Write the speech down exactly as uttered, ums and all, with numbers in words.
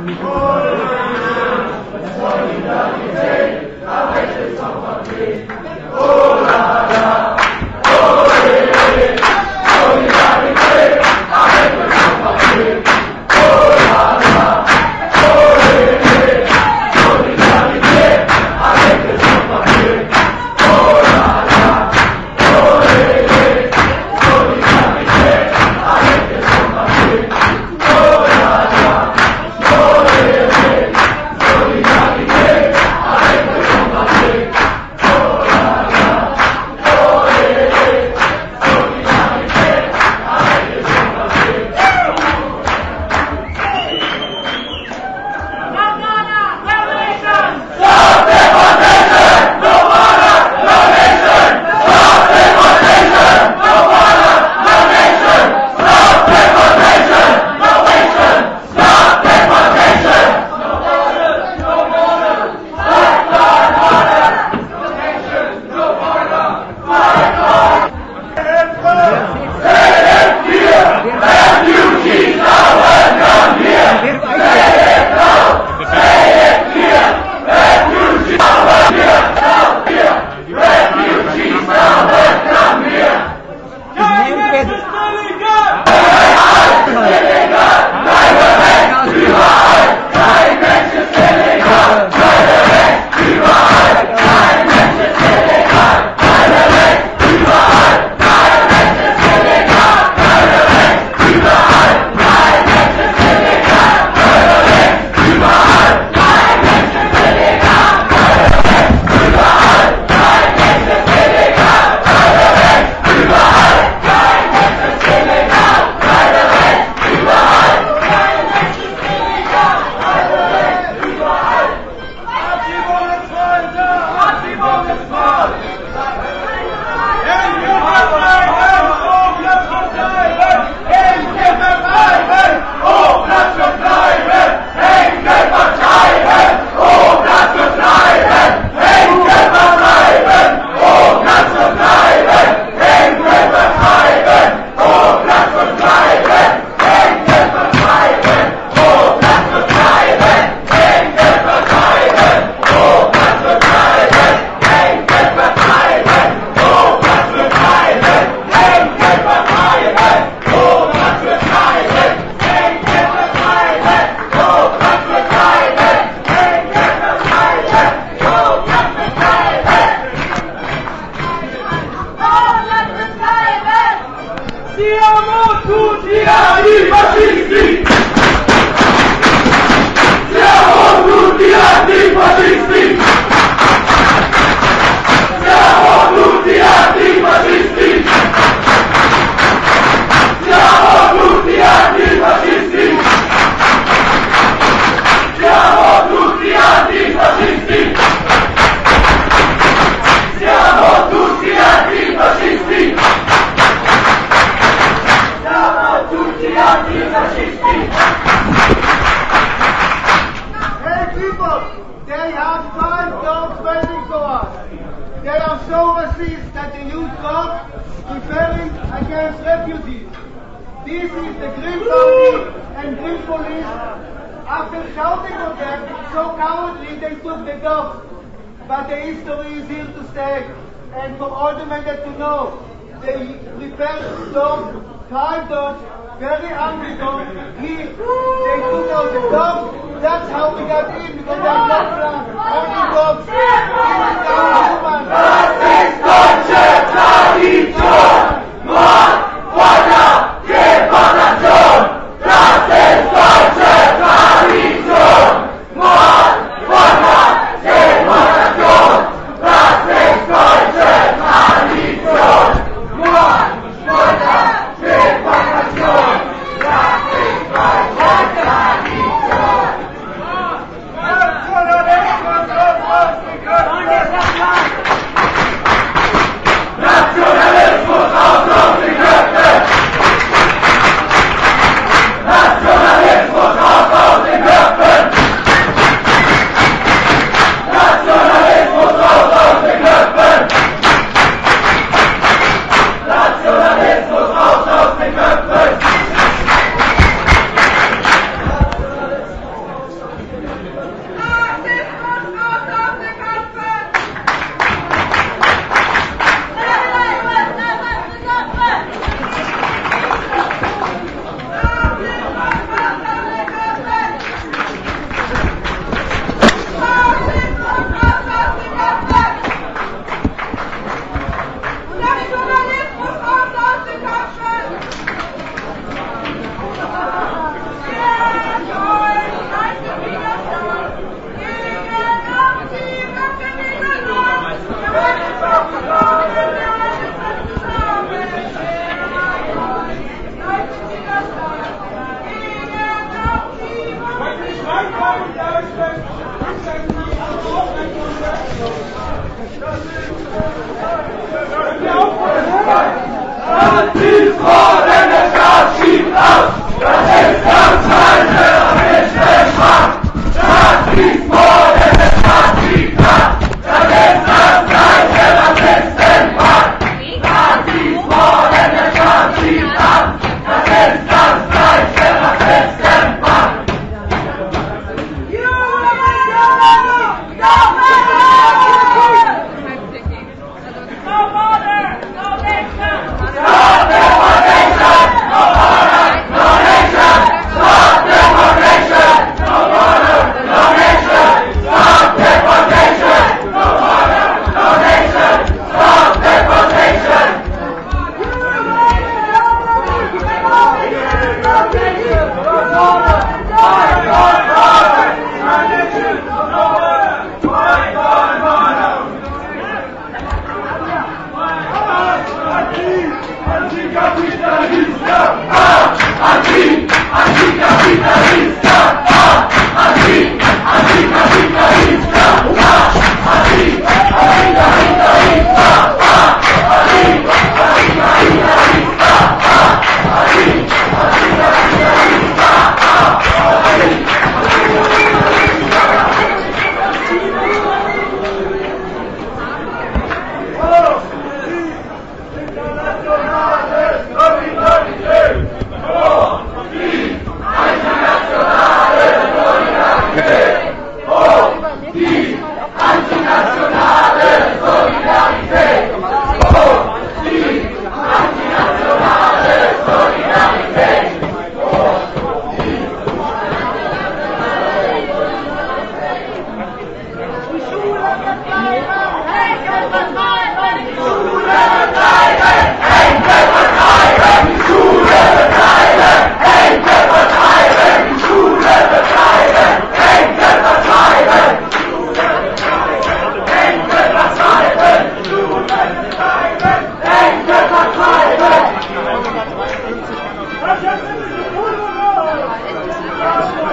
Siamo tutti antifascisti! Siamo tutti antifascisti! Siamo tutti antifascisti! Siamo tutti antifascisti! Siamo tutti antifascisti! Siamo tutti antifascisti! Hey people, they have five dogs waiting for us. They are so racist that they use dogs rebelling against refugees. This is the Green Party and Green Police. After shouting at them so cowardly, they took the dogs. But the history is here to stay. And for all the men that to know, they repelled dogs, five dogs, very angry dogs. Here, they took out the dogs. That's how we got in, because they are not plants, only dogs. This is our human. Das ist deutsche Tradition! Mord, Folter, Deportation! Das ist deutsche Tradition! Mord, Folter, Deportation! Das ist deutsche Tradition! Mord, Folter, Deportation! Das ist deutsche Tradition! Nationalismus Let's